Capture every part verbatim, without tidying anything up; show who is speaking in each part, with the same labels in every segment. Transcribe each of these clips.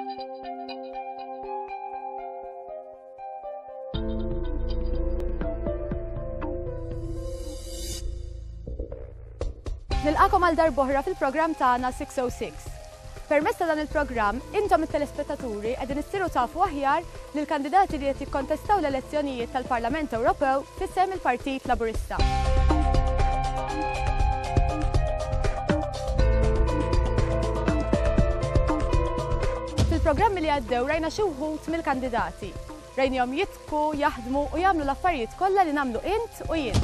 Speaker 1: Nilqakom għal darbohra fil-programm tagħna six oh six. Permezz ta' dan il-programm, intom it-telespettaturi qegħdin issiru tafu aħjar lil kandidati li qed jikkontestaw l-elezzjonijiet tal-Parlament Ewropew fis-sehem il-Partit Laburista. Fil-programmi li għaddew rajna xi wħud mill-kandidati. Rajnihom jitku, jaħdmu u jagħmlu l-affarijiet kollha li nagħmlu int u jien.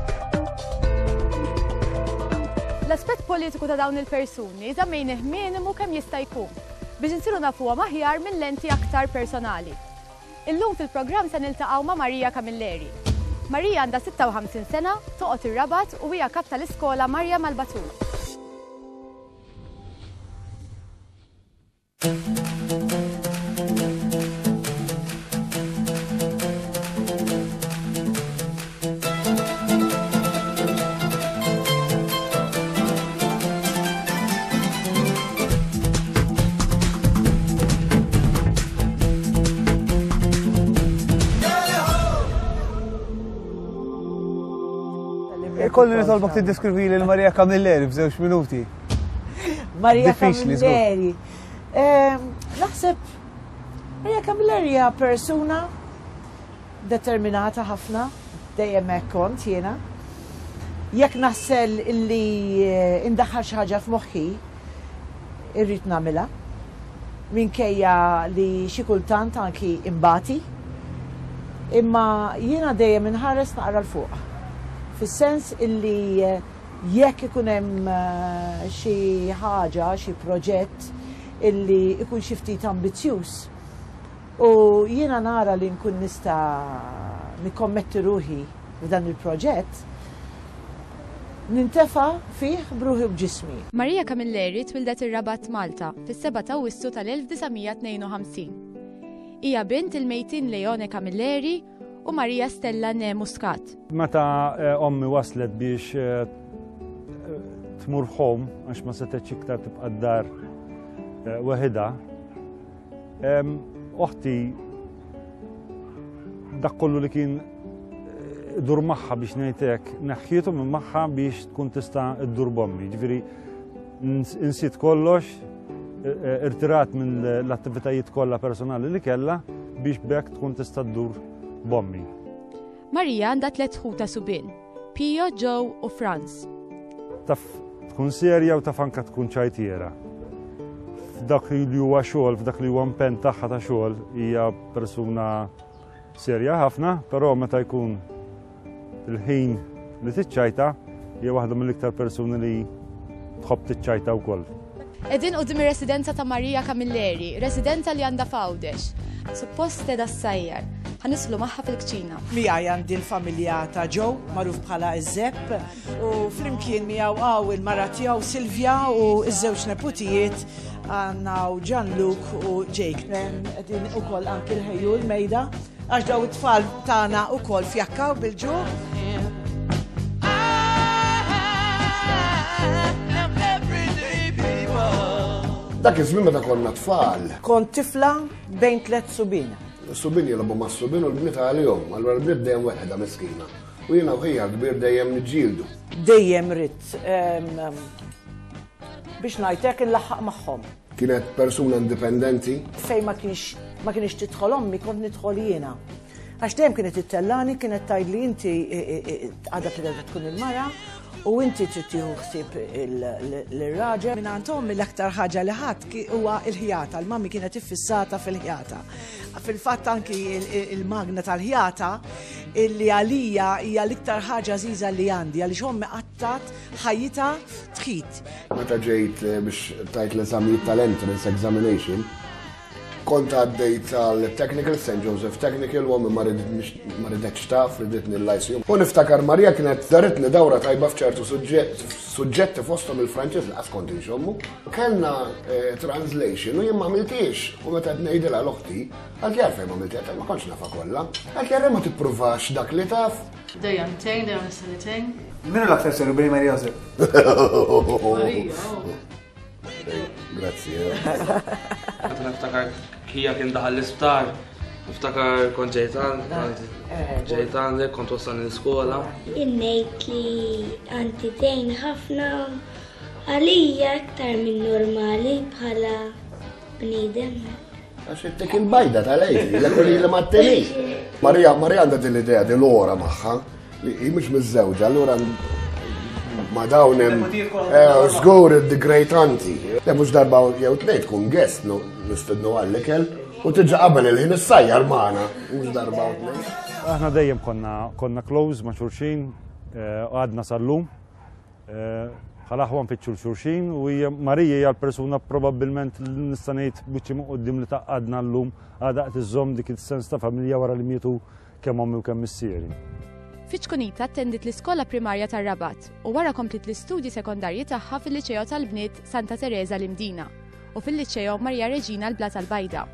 Speaker 1: L-aspett politiku ta' dawn il-persuni żammejnih minimu kemm jista' jkun biex insiru nafuhom aħjar minn lenti aktar personali. Illum fil-programm se niltaqgħu ma' Marija Camilleri. Marija għandha sitta u ħamsin sena, toqgħod ir-Rabat u hija kap tal-iskola Marja Malbatur.
Speaker 2: Kolli nitolbok tiddeskrivi li l-Marija Camilleri f'żewġ minuti.
Speaker 3: Marija Camilleri. Naħseb Marija Camilleri hija persuna determinata ħafna, dejjem hekk kont jiena. Jekk naħsel illi indaħħal xi ħaġa f'moħħi, irrid nagħmilha. Minkejja li xi kultant anki imbati, imma jiena dejjem inħares naqra l fuq. Fis-sens illi jekk ikun hemm xi ħaġa, xi proġett illi ikun xi ftit ambizzjuż u jiena nara li nkun nista' nikkommetti ruħi f'dan il-proġett, nintefa' fih b'ruħi u b'ġismi.
Speaker 1: Marija Camilleri twildet ir-Rabat Malta fis-seba' ta' Awwissu tal-elf tisgħumija tnejn u ħamsin. Hija bint il-mejtin Leone Camilleri u Marija Stella Ne Muscat.
Speaker 4: Meta ommi waslet biex tmur ħom, għax ma setgħetx iktar tibqa' d-dar waħedha, oħti dak kollu li kien dur magħha biex ngħid hekk, neħħietu minn magħha biex tkun tista' ddur b'ommi. Ġifieri insiet kollox, irtirat minn l-attivitajiet kollha personali li kellha biex bekk tkun tista' ddur bommi.
Speaker 1: Marija għandha tliet ħuta subien, Pio, Joe u Franz.
Speaker 4: Taf tkun serja u taf anke tkun ċajtiera. F'dak li huwa xogħol, f'dak li huwa impenn tagħha ta' xogħol hija persuna serja ħafna, però meta jkun il-ħin li tiċċajta hija waħda mill-iktar persuni li tħobb tiċċajta wkoll.
Speaker 1: Qegħdin quddiem ir-residenza ta' Marija Camilleri, residenza li għandha f'Għawdex. Suppost qiegħda ssajjar. Ħanislu magħha fil-kċina.
Speaker 3: Miegħi għandi l-familja ta' Joe, magħruf bħala Iżepp, u flimkien miegħu hawn il-mara tiegħu Silvja u ż-żewġ neputijiet għandna Gianluc u Jake. Qegħdin ukoll anki l-ħejju l-mejda għax daw it-tfal tagħna wkoll fjakkaw bil-ġuħ.
Speaker 5: Dak iż-żmien meta konna tfal.
Speaker 3: Kont tifla bejn tliet subien.
Speaker 5: Is-subien jilagħbu mas-subien u l-bniet għalihom, allura l-bniet dejjem weħda miskina. U jiena u ħija kbir dejjem niġġieldu.
Speaker 3: Dejjem rid biex ngħid hekk inlaħħaq magħhom.
Speaker 5: Kienet persuna indipendenti.
Speaker 3: Fejn ma kienx ma kienx tidħol ommi kont nidħol jiena. Għax dejjem kienet ittellani, kienet tgħidli inti għadha li tkun il-mara u inti trid tieħu ħsieb lir-raġel. Minn għandhom l-aktar ħaġa li ħadd huwa l-ħjata. L-mammi kienet iffissata fil-ħjata. Fil-fatt anki il-magna tal-ħjata illi għalija hija l-iktar ħaġa żgħiża li għandi għaliex ommi qattat ħajjita tħid.
Speaker 5: Meta ġejt biex tajt l-eżamijiet tal-entrance examination, kont għaddejt għal-Technical Saint Joseph Technical u ma ridetx taf, ridetni l-lajsjum. U niftakar Marija kienet daritni dawra tajba f'ċertu suġġetti fostom il-Franċiż li kont inxommu. Kellna translation u jien ma għamiltiex u meta qed ngħidilha l-oħti, għalki għalfejn ma għamiltiex, ma kontx nafa kollha. Għalki għalfejn ma tippruvax dak li taf.
Speaker 6: Dejjem tejn, dejjem sanitejn.
Speaker 2: Minu l-aktar seru bejn Marija Joseph?
Speaker 6: Marija.
Speaker 5: Grazzi.
Speaker 6: Għatna niftakar kija kien daħal l-isptar, niftakar kont ġejtan, ġejtan li kont wassan l-iskola.
Speaker 7: Innejt li għantitejn ħafna għalija aktar minn normali bħala bnidem.
Speaker 5: Għax ittek il-bajda tal-ejli, l-ekoli li matteni. Marija, Marija għandha din l-idea di l-ora maħħa, li mhux miż-żewġa, allura ma dawnem żgur the great auntie. Le mhux darba jew tnejn tkun guest nistednu għall-ikel u tiġi qabel il-ħin issajjar magħna, mhux darba u tnejn.
Speaker 4: Aħna dejjem konna konna close ma' xulxin, għadna sal-lum. ħalaħwan fiċċu l-xurxin u Marija hija l-persuna probabbilment li nista' ngħid biċċi qudiem li taqgħadna llum għadha qed iżomm dik is-sens ta' familja wara li mietu kemm ommi u kemm missieri.
Speaker 1: Fiċkunita attendit l-iskola primarja tar-Rabat u wara komplit l-istudji sekondarji tagħha fil-Liċeo tal-Bniet Santa Teresa l-Imdina u fil-Liċeo Marija Reġina l-Bla tal-Bajda.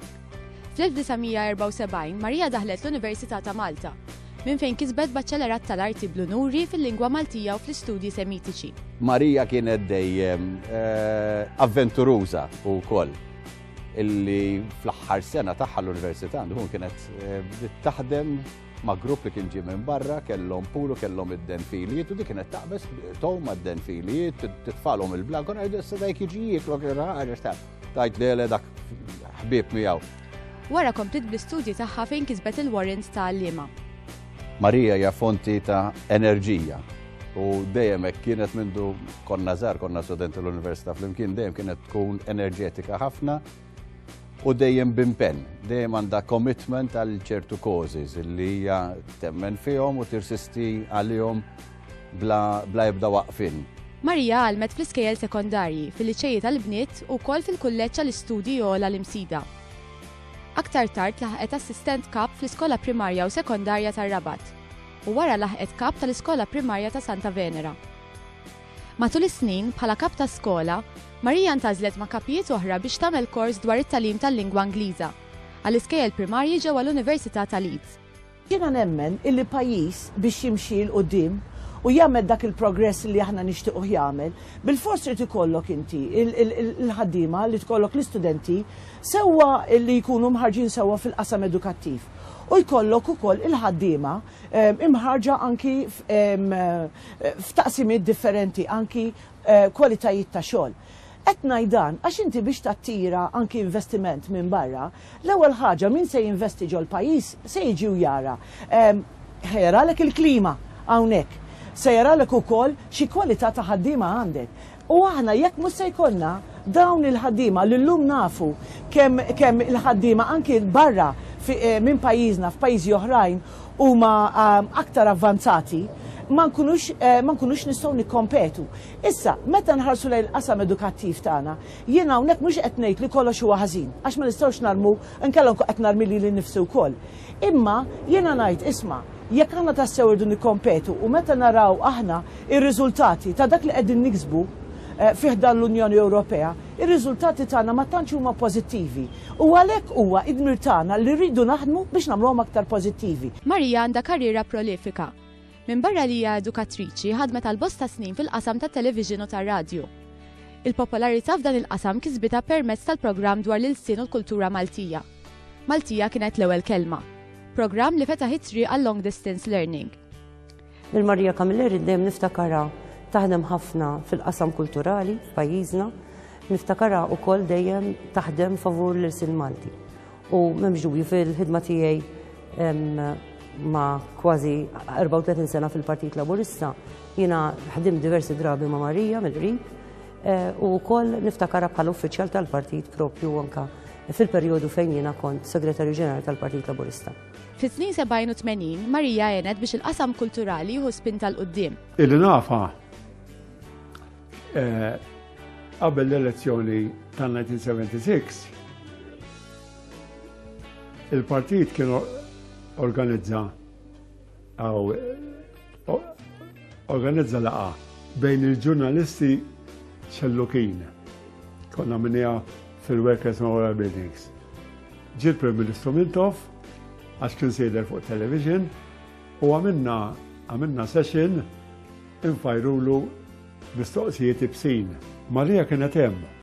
Speaker 1: fl-elf-tisa' Marija daħlet l-Università ta' Malta, minn fejn kisbet baċċelerat tal-arti bl-unuri fil-lingwa Maltija u fl-istudji semitiċi.
Speaker 8: Marija kienet dejjem avventuruża wkoll illi fl-aħħar sena tagħha l-Università għandhom kienet taħdem ma' grupp li kien ġie minn barra, kellhom pulu, kellhom id-denfilijiet u dik kienet taqbes tom mad-denfilijiet, titfalhom il-blag, u ngħidu issa dak jiġi jiklok ħareġ ta' tajt lele dak ħbieb miegħu.
Speaker 1: Wara komplit bl-istudji tagħha fejn kisbet il-warrant ta' għalliema.
Speaker 8: Marija hija fonti ta' enerġija u dejjem hekk kienet mindu konna żgħar konna studenti l-Università flimkien dejjem kienet tkun enerġetika ħafna u dejjem b'impenn, dejjem għandha commitment għal ċertu causes li hija temmen fihom u tirsisti għalihom bla bla jibda waqfin.
Speaker 1: Marija għalmet fl-iskejjel sekondarji fil-liċeji tal-Bniet u wkoll fil-kulleġġ tal-istudji ogħla l-Imsida. Aktar tard laħqet assistent kap fl-iskola primarja u sekondarja tar-Rabat u wara laħqet kap tal-iskola primarja ta' Santa Venera. Matul is-snin bħala kap ta' skola, Marija ntażlet ma' kapijiet oħra biex tagħmel kors dwar it-tagħlim tal-lingwa Ingliża għall-iskejjel primarji ġewwa l-Università ta' Leeds.
Speaker 3: Jiena nemmen illi pajjiż biex jimxi l qudiem u jagħmel dak il-progress li aħna nixtiequ jagħmel, bil-fors trid ikollok inti il-ħaddiema li tkollok l-istudenti sewwa li jkunu mħarġin sewwa fil-qasam edukattiv. U jkollok ukoll il-ħaddiema imħarġa anki f'taqsimiet differenti, anki kwalitajiet ta' xogħol. Qed ngħidan għax inti biex tattira anki investiment minn barra, l-ewwel ħaġa min se jinvesti ġol pajjiż se jiġi u jara. Ħejralek il-klima hawnhekk. Se jaralek ukoll xi kwalità ta' ħaddiema għandek. U aħna jekk mhux se jkollna dawn il-ħaddiema li llum nafu kemm kemm il-ħaddiema anki barra minn pajjiżna f'pajjiżi oħrajn huma aktar avvanzati, ma nkunux ma nkunux nistgħu nikkompetu. Issa, meta nħarsu lejn il-qasam edukattiv tagħna, jien hawnhekk mhux qed ngħid li kollox huwa ħażin, għax ma nistgħux narmu nkellhom qed narmi lili nnifsi wkoll. Imma jiena ngħid isma' jekk aħna tassew irdu nikkompetu u meta naraw aħna ir-riżultati ta' dak li qegħdin niksbu fih dan l-Unjoni Ewropea, ir-riżultati tagħna ma tantx huma pożittivi. U għalhekk huwa id-dmir tagħna li rridu naħdmu biex nagħmluhom aktar pożittivi.
Speaker 1: Marija għandha karriera prolifika. Minn barra li hija edukatriċi ħadmet għal bosta snin fil-qasam tat-televiżjon u tar-radju. Il-popolarità f'dan il-qasam kisbitha permezz tal-programm dwar l-ilsien u l-kultura Maltija. Maltija kienet l-ewwel kelma. Programm li fetaħ it-triq għal long distance learning.
Speaker 9: Il-Marija Kamilleri dejjem niftakarha taħdem ħafna fil-qasam kulturali f'pajjiżna, niftakarha wkoll dejjem taħdem favur l-irsin Malti. U m'hemmx dubju fil-ħidma tiegħi ma' kważi erba' u tletin sena fil-Partit Laburista, jiena ħdim diversi drabi ma' Marija mill-qrib u wkoll niftakarha bħala uffiċjal tal-partit propju anke fil-perjodu fejn jiena kont Segretarju Ġenerali tal-Partit Laburista.
Speaker 1: Fis-snin sebgħin u tmenin, Marija għenet biex il-qasam kulturali jieħu spin tal-qudiem.
Speaker 10: Illi nafa qabel l-elezzjoni tal-nineteen seventy-six il-partit kienu organizza għaw organizza laqa bejn il-ġurnalisti xellukin. Konna minnija fil-Workers' Memorial Buildings. Ġil Prim Ministru Mintoff għax kien sejder fuq television u għamilna għamilna session infajrulu mistoqsijiet ibsin. Marija kienet hemm.